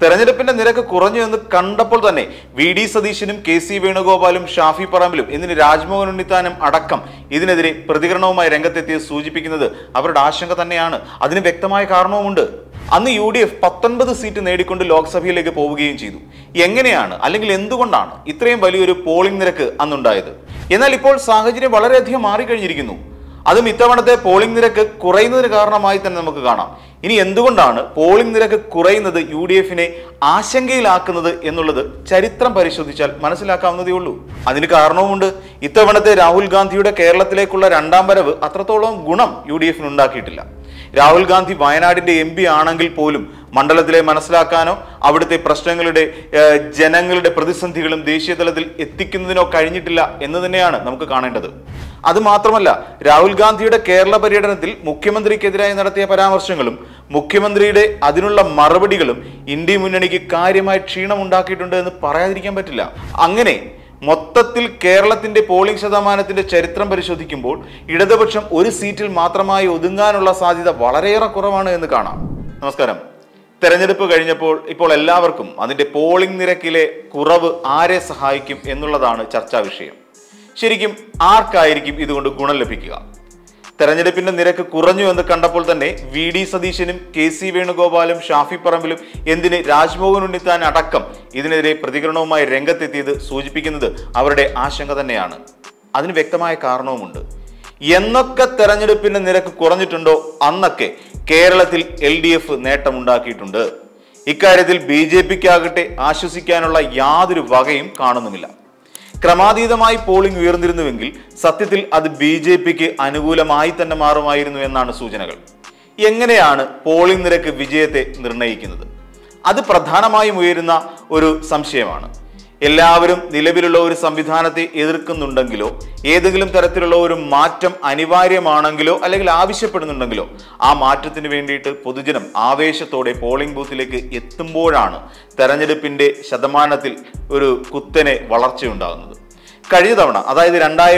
തെരഞ്ഞെടുപ്പിന്റെ നിരക്ക് കുറഞ്ഞു എന്ന് കണ്ടപ്പോൾ തന്നെ വി.ഡി. സതീശനും കെ.സി. വേണുഗോപാലും ഷാഫി പറമ്പിലും ഇതിന് രാജ്മോഹൻ ഉണ്ണിത്താനും അടക്കം ഇതിനെതിരെ പ്രതികരണവുമായി രംഗത്തെത്തിയത് സൂചിപ്പിക്കുന്നത് അവരുടെ ആശങ്ക തന്നെയാണ്. അതിന് വ്യക്തമായ കാരണവുമുണ്ട്. അന്ന് UDF 19 സീറ്റ് നേടിക്കൊണ്ട് ലോക്സഭയിലേക്ക് പോവുകയും ചെയ്തു. എങ്ങനെയാണ് അല്ലെങ്കിൽ എന്തുകൊണ്ടാണ് ഇത്രയും വലിയൊരു പോളിംഗ് നിരക്ക് അന്നുണ്ടായത്? എന്നാൽ ഇപ്പോൾ സാഹചര്യം വളരെയധികം മാറിക്കഴിഞ്ഞിരിക്കുന്നു. അതും ഇത്തവണത്തെ പോളിംഗ് നിരക്ക് കുറയുന്നതിന് കാരണമായി തന്നെ നമുക്ക് കാണാം. ഇനി എന്തുകൊണ്ടാണ് പോളിംഗ് നിരക്ക് കുറയുന്നത് UDFനെ ആശങ്കയിലാക്കുന്നത് എന്നുള്ളത് ചരിത്രം പരിശോധിച്ചാൽ മനസ്സിലാക്കാവുന്നതേ ഉള്ളൂ. അതിന് കാരണവുമുണ്ട്. ഇത്തവണത്തെ രാഹുൽ ഗാന്ധിയുടെ കേരളത്തിലേക്കുള്ള രണ്ടാം വരവ് അത്രത്തോളം ഗുണം UDFന് ഉണ്ടാക്കിയിട്ടില്ല. രാഹുൽ ഗാന്ധി വയനാടിന്റെ MP ആണെങ്കിൽ പോലും മണ്ഡലത്തിലെ മനസ്സിലാക്കാനോ അവിടുത്തെ പ്രശ്നങ്ങളുടെ ജനങ്ങളുടെ പ്രതിസന്ധികളും ദേശീയ തലത്തിൽ എത്തിക്കുന്നതിനോ കഴിഞ്ഞിട്ടില്ല എന്ന് തന്നെയാണ് നമുക്ക് കാണേണ്ടത്. അതുമാത്രമല്ല, രാഹുൽ ഗാന്ധിയുടെ കേരള പര്യടനത്തിൽ മുഖ്യമന്ത്രിക്കെതിരായി നടത്തിയ പരാമർശങ്ങളും മുഖ്യമന്ത്രിയുടെ അതിനുള്ള മറുപടികളും ഇന്ത്യ മുന്നണിക്ക് കാര്യമായ ക്ഷീണം ഉണ്ടാക്കിയിട്ടുണ്ട് എന്ന് പറയാതിരിക്കാൻ പറ്റില്ല. അങ്ങനെ മൊത്തത്തിൽ കേരളത്തിന്റെ പോളിംഗ് ശതമാനത്തിന്റെ ചരിത്രം പരിശോധിക്കുമ്പോൾ ഇടതുപക്ഷം ഒരു സീറ്റിൽ മാത്രമായി ഒതുങ്ങാനുള്ള സാധ്യത വളരെയേറെ കുറവാണ് എന്ന് കാണാം. നമസ്കാരം. തെരഞ്ഞെടുപ്പ് കഴിഞ്ഞപ്പോൾ ഇപ്പോൾ എല്ലാവർക്കും അതിന്റെ പോളിംഗ് നിരക്കിലെ കുറവ് ആരെ സഹായിക്കും എന്നുള്ളതാണ് ചർച്ചാ വിഷയം. ശരിക്കും ആർക്കായിരിക്കും ഇതുകൊണ്ട് ഗുണം ലഭിക്കുക? തെരഞ്ഞെടുപ്പിന്റെ നിരക്ക് കുറഞ്ഞു എന്ന് കണ്ടപ്പോൾ തന്നെ വി.ഡി. സതീശനും കെ.സി. വേണുഗോപാലും ഷാഫി പറമ്പിലും എന്തിന് രാജ്മോഹൻ ഉണ്ണിത്താൻ അടക്കം ഇതിനെതിരെ പ്രതികരണവുമായി രംഗത്തെത്തിയത് സൂചിപ്പിക്കുന്നത് അവരുടെ ആശങ്ക തന്നെയാണ്. അതിന് വ്യക്തമായ കാരണവുമുണ്ട്. എന്നൊക്കെ തെരഞ്ഞെടുപ്പിന്റെ നിരക്ക് കുറഞ്ഞിട്ടുണ്ടോ അന്നൊക്കെ കേരളത്തിൽ LDF നേട്ടമുണ്ടാക്കിയിട്ടുണ്ട്. ഇക്കാര്യത്തിൽ BJPക്കാകട്ടെ ആശ്വസിക്കാനുള്ള യാതൊരു വകയും കാണുന്നുമില്ല. ക്രമാതീതമായി പോളിംഗ് ഉയർന്നിരുന്നുവെങ്കിൽ സത്യത്തിൽ അത് BJPക്ക് അനുകൂലമായി തന്നെ മാറുമായിരുന്നു എന്നാണ് സൂചനകൾ. എങ്ങനെയാണ് പോളിംഗ് നിരക്ക് വിജയത്തെ നിർണ്ണയിക്കുന്നത്? അത് പ്രധാനമായും ഉയരുന്ന ഒരു സംശയമാണ്. എല്ലാവരും നിലവിലുള്ള ഒരു സംവിധാനത്തെ എതിർക്കുന്നുണ്ടെങ്കിലോ ഏതെങ്കിലും തരത്തിലുള്ള ഒരു മാറ്റം അനിവാര്യമാണെങ്കിലോ അല്ലെങ്കിൽ ആവശ്യപ്പെടുന്നുണ്ടെങ്കിലോ ആ മാറ്റത്തിന് വേണ്ടിയിട്ട് പൊതുജനം ആവേശത്തോടെ പോളിംഗ് ബൂത്തിലേക്ക് എത്തുമ്പോഴാണ് തെരഞ്ഞെടുപ്പിന്റെ ശതമാനത്തിൽ ഒരു കുത്തനെ വളർച്ചയുണ്ടാകുന്നത്. കഴിഞ്ഞ തവണ, അതായത്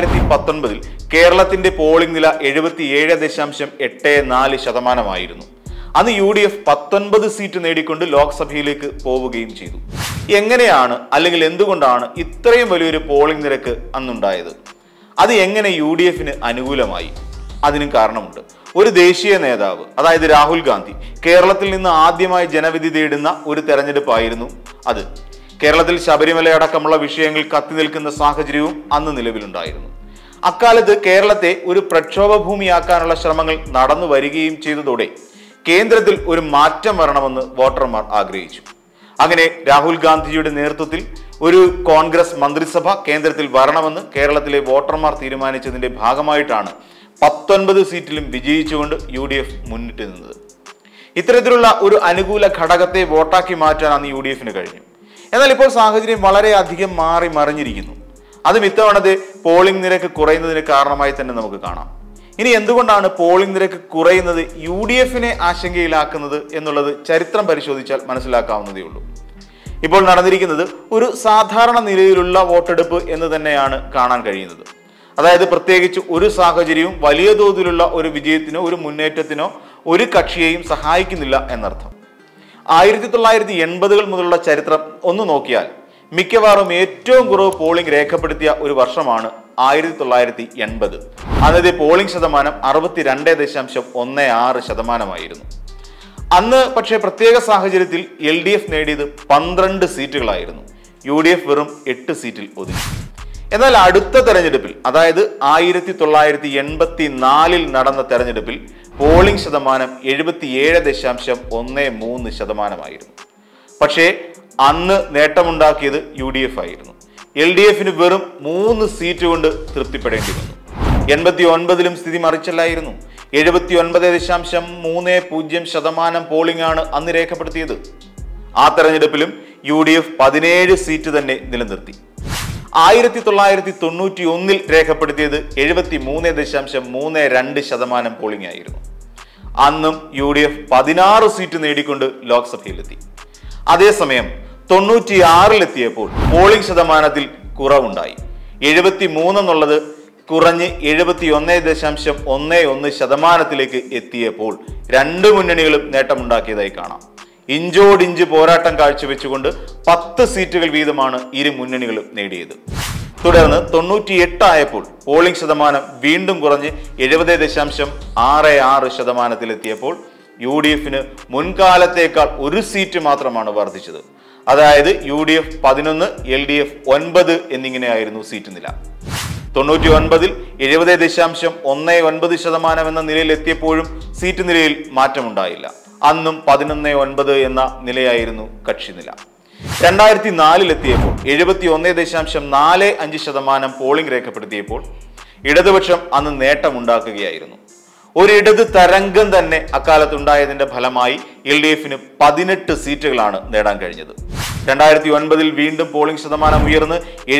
2019 കേരളത്തിന്റെ പോളിംഗ് നില 77.84%. അന്ന് UDF 19 സീറ്റ് നേടിക്കൊണ്ട് ലോക്സഭയിലേക്ക് പോവുകയും ചെയ്തു. എങ്ങനെയാണ് അല്ലെങ്കിൽ എന്തുകൊണ്ടാണ് ഇത്രയും വലിയൊരു പോളിംഗ് നിരക്ക് അന്നുണ്ടായത്? അത് എങ്ങനെ UDFന് അനുകൂലമായി? അതിനും കാരണമുണ്ട്. ഒരു ദേശീയ നേതാവ്, അതായത് രാഹുൽ ഗാന്ധി, കേരളത്തിൽ നിന്ന് ആദ്യമായി ജനവിധി തേടുന്ന ഒരു തെരഞ്ഞെടുപ്പായിരുന്നു അത്. കേരളത്തിൽ ശബരിമല അടക്കമുള്ള വിഷയങ്ങൾ കത്തി നിൽക്കുന്ന സാഹചര്യവും അന്ന് നിലവിലുണ്ടായിരുന്നു. അക്കാലത്ത് കേരളത്തെ ഒരു പ്രക്ഷോഭ ഭൂമിയാക്കാനുള്ള ശ്രമങ്ങൾ നടന്നു വരികയും ചെയ്തതോടെ കേന്ദ്രത്തിൽ ഒരു മാറ്റം വരണമെന്ന് വോട്ടർമാർ ആഗ്രഹിച്ചു. അങ്ങനെ രാഹുൽ ഗാന്ധിയുടെ നേതൃത്വത്തിൽ ഒരു കോൺഗ്രസ് മന്ത്രിസഭ കേന്ദ്രത്തിൽ വരണമെന്ന് കേരളത്തിലെ വോട്ടർമാർ തീരുമാനിച്ചതിന്റെ ഭാഗമായിട്ടാണ് 19 സീറ്റിലും വിജയിച്ചുകൊണ്ട് UDF മുന്നിട്ട് നിന്നത്. ഇത്തരത്തിലുള്ള ഒരു അനുകൂല ഘടകത്തെ വോട്ടാക്കി മാറ്റാൻ അന്ന് UDFന് കഴിഞ്ഞു. എന്നാൽ ഇപ്പോൾ സാഹചര്യം വളരെയധികം മാറി മറിഞ്ഞിരിക്കുന്നു. അതും ഇത്തവണത്തെ പോളിംഗ് നിരക്ക് കുറയുന്നതിന് കാരണമായി തന്നെ നമുക്ക് കാണാം. ഇനി എന്തുകൊണ്ടാണ് പോളിംഗ് നിരക്ക് കുറയുന്നത് UDFനെ ആശങ്കയിലാക്കുന്നത് എന്നുള്ളത് ചരിത്രം പരിശോധിച്ചാൽ മനസ്സിലാക്കാവുന്നതേ ഉള്ളൂ. ഇപ്പോൾ നടന്നിരിക്കുന്നത് ഒരു സാധാരണ നിലയിലുള്ള വോട്ടെടുപ്പ് എന്ന് തന്നെയാണ് കാണാൻ കഴിയുന്നത്. അതായത് പ്രത്യേകിച്ച് ഒരു സാഹചര്യവും വലിയ തോതിലുള്ള ഒരു വിജയത്തിനോ ഒരു മുന്നേറ്റത്തിനോ ഒരു കക്ഷിയെയും സഹായിക്കുന്നില്ല എന്നർത്ഥം. 1980 മുതലുള്ള ചരിത്രം ഒന്ന് നോക്കിയാൽ മിക്കവാറും ഏറ്റവും കുറവ് പോളിംഗ് രേഖപ്പെടുത്തിയ ഒരു വർഷമാണ് 1980. അന്നത്തെ പോളിംഗ് ശതമാനം 62.16%. അന്ന് പക്ഷേ പ്രത്യേക സാഹചര്യത്തിൽ LDF നേടിയത് 12 സീറ്റുകളായിരുന്നു. UDF വെറും 8 സീറ്റിൽ ഒതുങ്ങി. എന്നാൽ അടുത്ത തെരഞ്ഞെടുപ്പിൽ, അതായത് 1984 നടന്ന തെരഞ്ഞെടുപ്പിൽ പോളിംഗ് ശതമാനം 77.13%. പക്ഷേ അന്ന് നേട്ടമുണ്ടാക്കിയത് UDF ആയിരുന്നു. LDFന് വെറും 3 സീറ്റ് കൊണ്ട് തൃപ്തിപ്പെടേണ്ടി വന്നു. 89 സ്ഥിതി മറിച്ചല്ലായിരുന്നു. 79.30% പോളിംഗ് ആണ് അന്ന് രേഖപ്പെടുത്തിയത്. ആ തെരഞ്ഞെടുപ്പിലും UDF 17 സീറ്റ് തന്നെ നിലനിർത്തി. 1991 രേഖപ്പെടുത്തിയത് 73.32% പോളിംഗ് ആയിരുന്നു. അന്നും UDF 16 സീറ്റ് നേടിക്കൊണ്ട് ലോക്സഭയിലെത്തി. അതേസമയം 96 പോളിംഗ് ശതമാനത്തിൽ കുറവുണ്ടായി. 73 എന്നുള്ളത് കുറഞ്ഞ് 71.11% എത്തിയപ്പോൾ രണ്ട് മുന്നണികളും നേട്ടമുണ്ടാക്കിയതായി കാണാം. ഇഞ്ചോടിഞ്ച് പോരാട്ടം കാഴ്ചവെച്ചുകൊണ്ട് 10 സീറ്റുകൾ വീതമാണ് ഇരു മുന്നണികളും നേടിയത്. തുടർന്ന് 98 ആയപ്പോൾ പോളിംഗ് ശതമാനം വീണ്ടും കുറഞ്ഞ് 70.66%-ലെത്തിയപ്പോൾ UDFന് മുൻകാലത്തേക്കാൾ ഒരു സീറ്റ് മാത്രമാണ് വർദ്ധിച്ചത്. അതായത് UDF 11, LDF 9 എന്നിങ്ങനെയായിരുന്നു സീറ്റ് നില. 99-ൽ 70.19% എന്ന നിലയിലെത്തിയപ്പോഴും സീറ്റ് നിലയിൽ മാറ്റമുണ്ടായില്ല. അന്നും 11-9 എന്ന നിലയായിരുന്നു കക്ഷി നില. 2004-ലെത്തിയപ്പോൾ 71.45% പോളിംഗ് രേഖപ്പെടുത്തിയപ്പോൾ ഇടതുപക്ഷം അന്ന് നേട്ടമുണ്ടാക്കുകയായിരുന്നു. ഒരു ഇടത് തരംഗം തന്നെ അക്കാലത്തുണ്ടായതിന്റെ ഫലമായി LDFന് 18 സീറ്റുകളാണ് നേടാൻ കഴിഞ്ഞത്. 2009-ൽ വീണ്ടും പോളിംഗ് ശതമാനം ഉയർന്ന്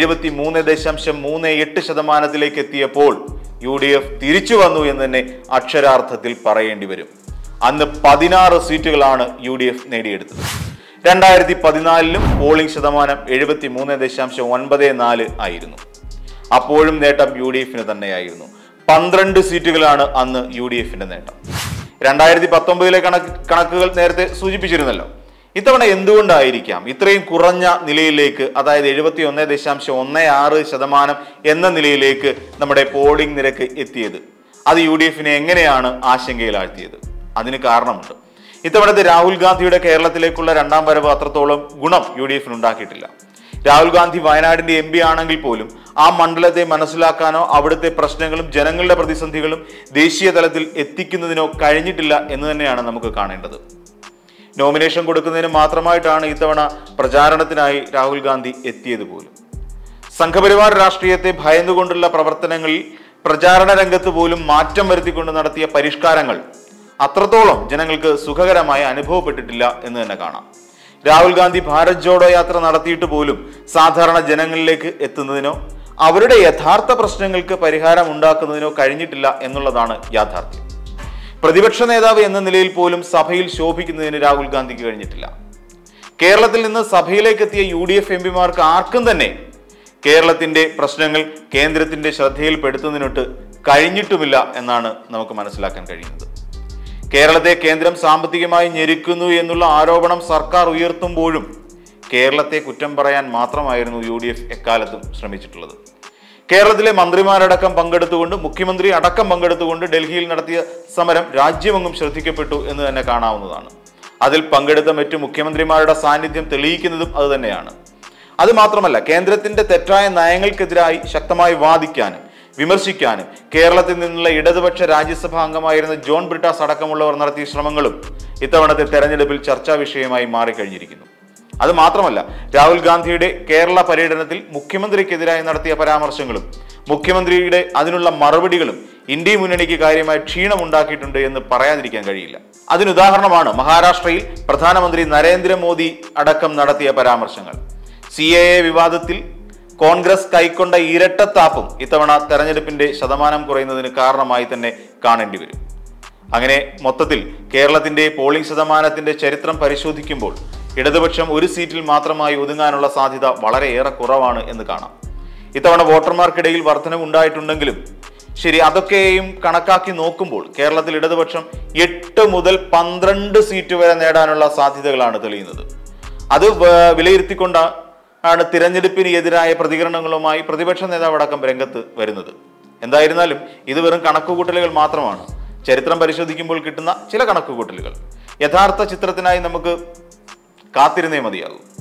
73.38%-ലേക്ക് എത്തിയപ്പോൾ UDF തിരിച്ചു വന്നു എന്ന് തന്നെ അക്ഷരാർത്ഥത്തിൽ പറയേണ്ടി വരും. അന്ന് 16 സീറ്റുകളാണ് UDF നേടിയെടുത്തത്. 2014-ലും പോളിംഗ് ശതമാനം 73.94 ആയിരുന്നു. അപ്പോഴും നേട്ടം UDFന് തന്നെയായിരുന്നു. 12 സീറ്റുകളാണ് അന്ന് UDFന്റെ നേട്ടം. 2019-ലെ കണക്കുകൾ നേരത്തെ സൂചിപ്പിച്ചിരുന്നല്ലോ. ഇത്തവണ എന്തുകൊണ്ടായിരിക്കാം ഇത്രയും കുറഞ്ഞ നിലയിലേക്ക്, അതായത് 71.16% എന്ന നിലയിലേക്ക് നമ്മുടെ പോളിംഗ് നിരക്ക് എത്തിയത്? അത് UDFനെ എങ്ങനെയാണ് ആശങ്കയിലാഴ്ത്തിയത്? അതിന് കാരണമുണ്ട്. ഇത്തവണത്തെ രാഹുൽ ഗാന്ധിയുടെ കേരളത്തിലേക്കുള്ള രണ്ടാം വരവ് അത്രത്തോളം ഗുണം UDFന് ഉണ്ടാക്കിയിട്ടില്ല. രാഹുൽ ഗാന്ധി വയനാടിന്റെ MP ആണെങ്കിൽ പോലും ആ മണ്ഡലത്തെ മനസ്സിലാക്കാനോ അവിടുത്തെ പ്രശ്നങ്ങളും ജനങ്ങളുടെ പ്രതിസന്ധികളും ദേശീയ തലത്തിൽ എത്തിക്കുന്നതിനോ കഴിഞ്ഞിട്ടില്ല എന്ന് തന്നെയാണ് നമുക്ക് കാണേണ്ടത്. നോമിനേഷൻ കൊടുക്കുന്നതിന് മാത്രമായിട്ടാണ് ഇത്തവണ പ്രചാരണത്തിനായി രാഹുൽ ഗാന്ധി എത്തിയത് പോലും. സംഘപരിവാർ രാഷ്ട്രീയത്തെ ഭയന്നുകൊണ്ടുള്ള പ്രവർത്തനങ്ങളിൽ പ്രചാരണ രംഗത്ത് പോലും മാറ്റം വരുത്തിക്കൊണ്ട് നടത്തിയ പരിഷ്കാരങ്ങൾ അത്രത്തോളം ജനങ്ങൾക്ക് സുഖകരമായി അനുഭവപ്പെട്ടിട്ടില്ല എന്ന് തന്നെ കാണാം. രാഹുൽ ഗാന്ധി ഭാരത് ജോഡോ യാത്ര നടത്തിയിട്ട് പോലും സാധാരണ ജനങ്ങളിലേക്ക് എത്തുന്നതിനോ അവരുടെ യഥാർത്ഥ പ്രശ്നങ്ങൾക്ക് പരിഹാരം ഉണ്ടാക്കുന്നതിനോ കഴിഞ്ഞിട്ടില്ല എന്നുള്ളതാണ് യാഥാർത്ഥ്യം. പ്രതിപക്ഷ നേതാവ് എന്ന നിലയിൽ പോലും സഭയിൽ ശോഭിക്കുന്നതിന് രാഹുൽ ഗാന്ധിക്ക് കഴിഞ്ഞിട്ടില്ല. കേരളത്തിൽ നിന്ന് സഭയിലേക്ക് എത്തിയ UDF MPമാർക്ക് ആർക്കും തന്നെ കേരളത്തിന്റെ പ്രശ്നങ്ങൾ കേന്ദ്രത്തിന്റെ ശ്രദ്ധയിൽപ്പെടുത്തുന്നതിനൊട്ട് കഴിഞ്ഞിട്ടുമില്ല എന്നാണ് നമുക്ക് മനസ്സിലാക്കാൻ കഴിയുന്നത്. കേരളത്തെ കേന്ദ്രം സാമ്പത്തികമായി ഞെരുക്കുന്നു എന്നുള്ള ആരോപണം സർക്കാർ ഉയർത്തുമ്പോഴും കേരളത്തെ കുറ്റം പറയാൻ മാത്രമായിരുന്നു UDF എക്കാലത്തും ശ്രമിച്ചിട്ടുള്ളത്. കേരളത്തിലെ മന്ത്രിമാരടക്കം പങ്കെടുത്തുകൊണ്ട്, മുഖ്യമന്ത്രി അടക്കം പങ്കെടുത്തുകൊണ്ട് ഡൽഹിയിൽ നടത്തിയ സമരം രാജ്യമെങ്ങും ശ്രദ്ധിക്കപ്പെട്ടു എന്ന് തന്നെ കാണാവുന്നതാണ്. അതിൽ പങ്കെടുത്ത മറ്റു മുഖ്യമന്ത്രിമാരുടെ സാന്നിധ്യം തെളിയിക്കുന്നതും അത് തന്നെയാണ്. അത് മാത്രമല്ല, കേന്ദ്രത്തിന്റെ തെറ്റായ നയങ്ങൾക്കെതിരായി ശക്തമായി വാദിക്കാനും വിമർശിക്കാനും കേരളത്തിൽ നിന്നുള്ള ഇടതുപക്ഷ രാജ്യസഭാ അംഗമായിരുന്ന ജോൺ ബ്രിട്ടാസ് അടക്കമുള്ളവർ നടത്തിയ ശ്രമങ്ങളും ഇത്തവണത്തെ തെരഞ്ഞെടുപ്പിൽ ചർച്ചാ വിഷയമായി മാറിക്കഴിഞ്ഞിരിക്കുന്നു. അത് മാത്രമല്ല, രാഹുൽ ഗാന്ധിയുടെ കേരള പര്യടനത്തിൽ മുഖ്യമന്ത്രിക്കെതിരായി നടത്തിയ പരാമർശങ്ങളും മുഖ്യമന്ത്രിയുടെ അതിനുള്ള മറുപടികളും ഇന്ത്യ മുന്നണിക്ക് കാര്യമായ ക്ഷീണമുണ്ടാക്കിയിട്ടുണ്ട് എന്ന് പറയാതിരിക്കാൻ കഴിയില്ല. അതിനുദാഹരണമാണ് മഹാരാഷ്ട്രയിൽ പ്രധാനമന്ത്രി നരേന്ദ്രമോദി അടക്കം നടത്തിയ പരാമർശങ്ങൾ. CAA വിവാദത്തിൽ കോൺഗ്രസ് കൈക്കൊണ്ട ഇരട്ടത്താപ്പും ഇത്തവണ തെരഞ്ഞെടുപ്പിന്റെ ശതമാനം കുറയുന്നതിന് കാരണമായി തന്നെ കാണേണ്ടി വരും. അങ്ങനെ മൊത്തത്തിൽ കേരളത്തിന്റെ പോളിംഗ് ശതമാനത്തിന്റെ ചരിത്രം പരിശോധിക്കുമ്പോൾ ഇടതുപക്ഷം ഒരു സീറ്റിൽ മാത്രമായി ഒതുങ്ങാനുള്ള സാധ്യത വളരെയേറെ കുറവാണ് എന്ന് കാണാം. ഇത്തവണ വോട്ടർമാർക്കിടയിൽ വർധനവ് ഉണ്ടായിട്ടുണ്ടെങ്കിലും ശരി, അതൊക്കെയും കണക്കാക്കി നോക്കുമ്പോൾ കേരളത്തിൽ ഇടതുപക്ഷം 8 മുതൽ 12 സീറ്റ് വരെ നേടാനുള്ള സാധ്യതകളാണ് തെളിയുന്നത്. അത് വിലയിരുത്തിക്കൊണ്ടാണ് തിരഞ്ഞെടുപ്പിന് എതിരായ പ്രതികരണങ്ങളുമായി പ്രതിപക്ഷ നേതാവ് അടക്കം രംഗത്ത് വരുന്നത്. എന്തായിരുന്നാലും ഇത് വെറും കണക്കുകൂട്ടലുകൾ മാത്രമാണ്. ചരിത്രം പരിശോധിക്കുമ്പോൾ കിട്ടുന്ന ചില കണക്കുകൂട്ടലുകൾ. യഥാർത്ഥ ചിത്രത്തിനായി നമുക്ക് കാത്തിരുന്നേ മതിയാകും.